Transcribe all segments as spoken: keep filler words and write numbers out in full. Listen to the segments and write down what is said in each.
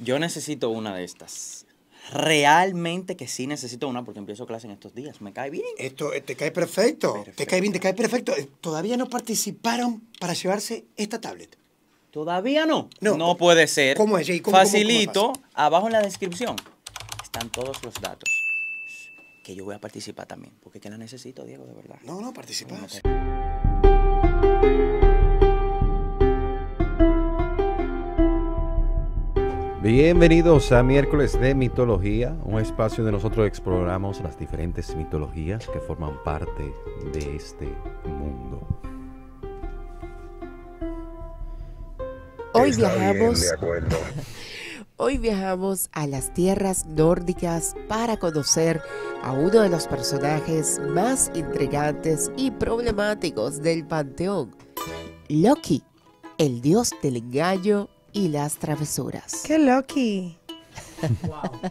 Yo necesito una de estas. Realmente que sí necesito una porque empiezo clase en estos días. Me cae bien. Esto te cae perfecto. perfecto. Te cae bien, te cae perfecto. Todavía no participaron para llevarse esta tablet. ¿Todavía no? No. No puede ser. ¿Cómo es, Jay? ¿Cómo, Facilito, cómo, cómo abajo en la descripción están todos los datos. Que yo voy a participar también. Porque que la necesito, Diego, de verdad. No, no, participas. Bienvenidos a Miércoles de Mitología, un espacio donde nosotros exploramos las diferentes mitologías que forman parte de este mundo. Hoy viajamos, hoy viajamos a las tierras nórdicas para conocer a uno de los personajes más intrigantes y problemáticos del panteón, Loki, el dios del engaño y las travesuras. ¡Qué Loki! Wow.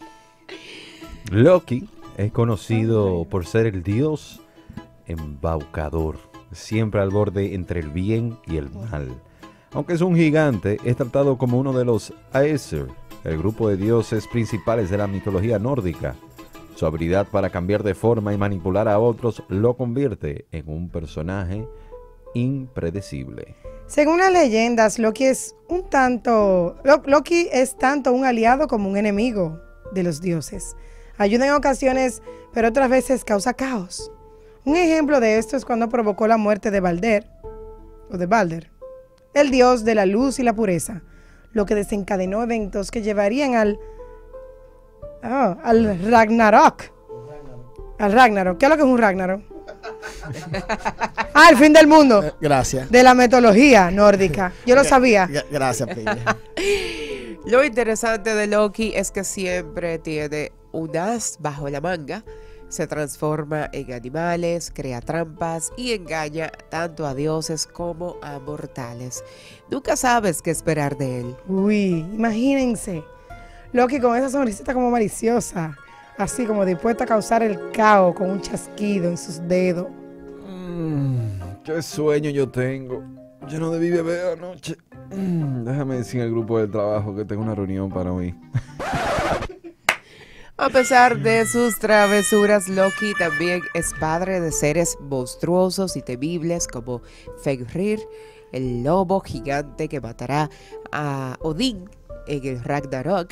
Loki es conocido por ser el dios embaucador, siempre al borde entre el bien y el mal. Aunque es un gigante, es tratado como uno de los Aesir, el grupo de dioses principales de la mitología nórdica. Su habilidad para cambiar de forma y manipular a otros lo convierte en un personaje impredecible. Según las leyendas, Loki es un tanto, Loki es tanto un aliado como un enemigo de los dioses. Ayuda en ocasiones, pero otras veces causa caos. Un ejemplo de esto es cuando provocó la muerte de Balder, o de Balder, el dios de la luz y la pureza, lo que desencadenó eventos que llevarían al, oh, al Ragnarok. Al Ragnarok. ¿Qué es lo que es un Ragnarok? Ah, el fin del mundo. Eh, gracias. De la mitología nórdica. Yo lo sabía. Gracias, Pilla. Lo interesante de Loki es que siempre tiene un as bajo la manga. Se transforma en animales, crea trampas y engaña tanto a dioses como a mortales. Nunca sabes qué esperar de él. Uy, imagínense. Loki con esa sonrisita como maliciosa, así como dispuesta a causar el caos con un chasquido en sus dedos. Mm, qué sueño yo tengo. Yo no debí beber anoche. Mm, déjame decir al grupo del trabajo que tengo una reunión para hoy. A pesar de sus travesuras, Loki también es padre de seres monstruosos y temibles como Fenrir, el lobo gigante que matará a Odín en el Ragnarok,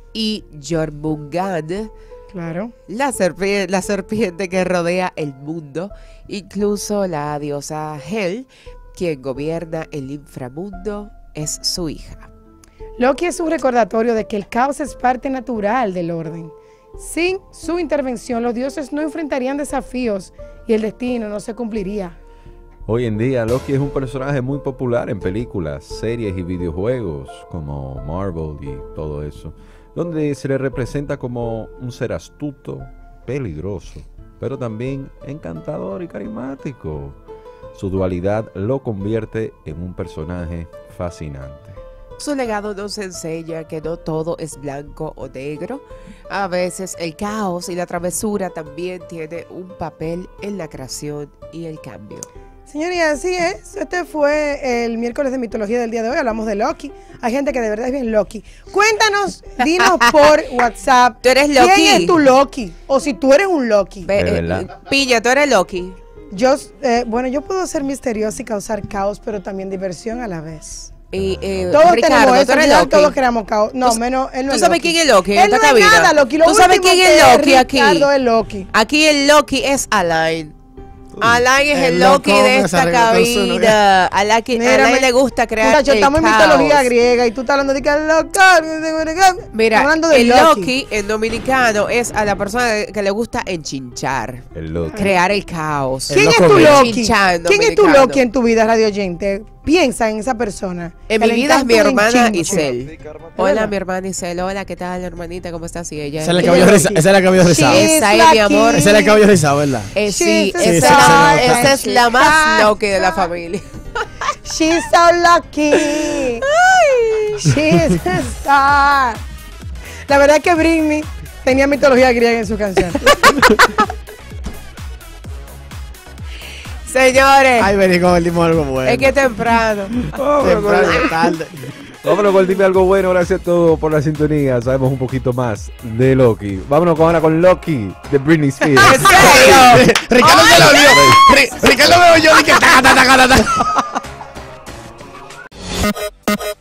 y Jormungand, claro, la, serpi- la serpiente que rodea el mundo, incluso la diosa Hel, quien gobierna el inframundo, es su hija. Loki es un recordatorio de que el caos es parte natural del orden. Sin su intervención, los dioses no enfrentarían desafíos y el destino no se cumpliría. Hoy en día, Loki es un personaje muy popular en películas, series y videojuegos como Marvel y todo eso, donde se le representa como un ser astuto, peligroso, pero también encantador y carismático. Su dualidad lo convierte en un personaje fascinante. Su legado nos enseña que no todo es blanco o negro. A veces el caos y la travesura también tiene un papel en la creación y el cambio. Señoría, así es. Este fue el miércoles de mitología del día de hoy. Hablamos de Loki. Hay gente que de verdad es bien Loki. Cuéntanos, dinos por WhatsApp. ¿Tú eres Loki? ¿Quién es tu Loki? O si tú eres un Loki. Ve, de eh, verdad. Pilla, ¿tú eres Loki? Yo, eh, bueno, yo puedo ser misteriosa y causar caos, pero también diversión a la vez. Y, eh, Todos Ricardo, tenemos ¿tú eso, eres ya Loki? todos creamos caos. No, ¿Tú, menos él no ¿tú es sabes Loki. quién es Loki en Él esta no es cabina? nada, Loki. Lo ¿Tú sabes último quién que es Loki aquí? Ricardo es Loki. Aquí el Loki es Alain. Alain es el, El Loki loco de me esta sale con su novia. cabina. A la que Mira, a Alain me- le gusta crear Muchacho, el estamos en caos. mitología griega y tú estás hablando de que el loco. Mira, hablando de el Loki. Loki en dominicano es a la persona que le gusta enchinchar, El Loki. crear el caos. ¿Quién El es loco tu mío. Loki? Chinchando, ¿Quién es tu dominicano. Loki en tu vida, radio oyente? Piensa en esa persona. En que mi le vida es mi encanta un hermana enchinche. Isel. Hola, mi hermana Isel. Hola, ¿qué tal, hermanita? ¿Cómo estás? Y ella Ese es el es- cabello rizado. Ese es el cabello rizado. Sí. Esa es She's mi amor. lucky. Ese es el cabello rizado, ¿verdad? Eh, sí, She's esa, sí, es sí, la, sí, sí. esa es la más She's Loki de la familia. She's so lucky. She's a star. La verdad es que Britney tenía mitología griega en su canción. Señores, Ay, vení con el limón algo bueno. es que temprano. Temprano, tarde. Vámonos con Dime Algo Bueno. Gracias a todos por la sintonía. Sabemos un poquito más de Loki. Vámonos con ahora con Loki de Britney Spears. ¿En serio? Ricardo se lo vio. Ri- Ricardo me oyó y que taca, taca, taca, taca.